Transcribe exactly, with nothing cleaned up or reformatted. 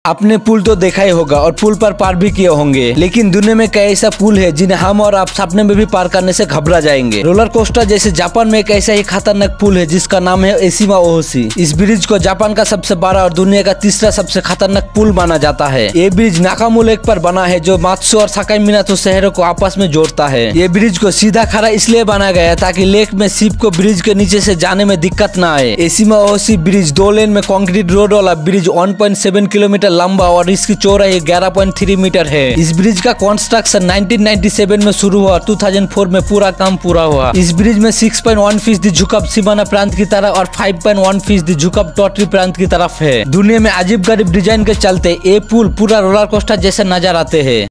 आपने पुल तो देखा ही होगा और पुल पर पार भी किए होंगे, लेकिन दुनिया में कई ऐसा पुल है जिन्हें हम और आप सपने में भी पार करने से घबरा जाएंगे। रोलर कोस्टर जैसे जापान में एक ऐसा ही खतरनाक पुल है जिसका नाम है एशिमा ओहोशी। इस ब्रिज को जापान का सबसे बड़ा और दुनिया का तीसरा सबसे खतरनाक पुल माना जाता है। ये ब्रिज नाकामू लेक पर बना है जो मात्सु और सकाई मिनातो शहरों को आपस में जोड़ता है। ये ब्रिज को सीधा खड़ा इसलिए बनाया गया ताकि लेक में शिप को ब्रिज के नीचे से जाने में दिक्कत न आए। एशिमा ओहोशी ब्रिज दो लेन में कंक्रीट रोड वाला bridge one point seven kilometre लंबा और इसकी चौड़ाई ग्यारह पॉइंट तीन मीटर है। इस ब्रिज का कंस्ट्रक्शन नाइनटीन नाइंटी सेवन में शुरू हुआ, दो हज़ार चार में पूरा काम पूरा हुआ। इस ब्रिज में छह पॉइंट एक फीसदी झुकाव सीमाना प्रांत की तरफ और पाँच पॉइंट एक फीसदी झुकाव टोटरी प्रांत की तरफ है। दुनिया में अजीब गरीब डिजाइन के चलते ये पुल पूरा रोलर कोस्टर जैसे नजर आते हैं।